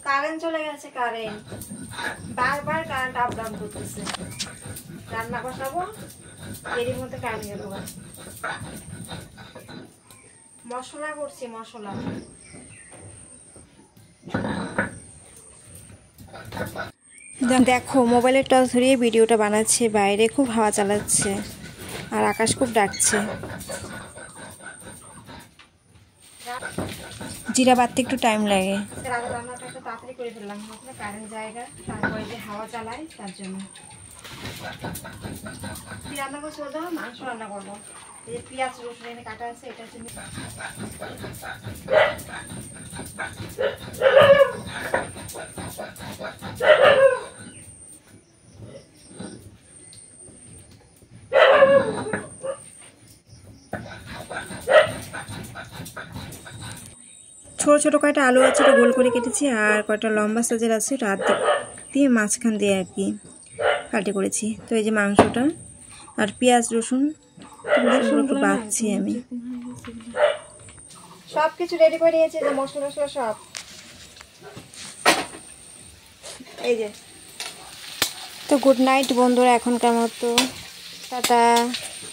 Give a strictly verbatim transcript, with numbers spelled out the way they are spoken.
Current চলে গেছে, current বারবার কারেন্ট আপ ডাউন করতেছে। রান্না বসাবো, এরই মধ্যে কারেন্ট গেল। মশলা করছি, মশলা দেখো মোবাইলের টর্চ ধরিয়ে ভিডিওটা বানাচ্ছে। বাইরে খুব হাওয়া চালাচ্ছে আর আকাশ খুব ডাকছে। জিরা বাড়তে একটু টাইম লাগে। রান্নাটা একটু তাড়াতাড়ি করে ফেললাম, কারেন্ট জায়গা, তারপরে যে হাওয়া চালায় তার জন্য। কি রান্না করছি বলতে হবে? মাংস রান্না করবো। এই যে পেঁয়াজ রসুন এনে কাটা আছে, এটা হচ্ছে ছোট ছোট কয়টা আলু আছে, এটা গোল করে কেটেছি, আর কয়টা লম্বা সাইজের আছে এটা আর্ধেক দিয়ে মাঝখান দিয়ে আর কি কাটে করেছি। তো এই যে মাংসটা আর পেঁয়াজ রসুন একটু বাঁচছি আমি। সব কিছু রেডি করে নিয়েছি, যে মশলা মশলা সব এই যে। তো গুড নাইট বন্ধুরা, এখনকার মতো টাটা।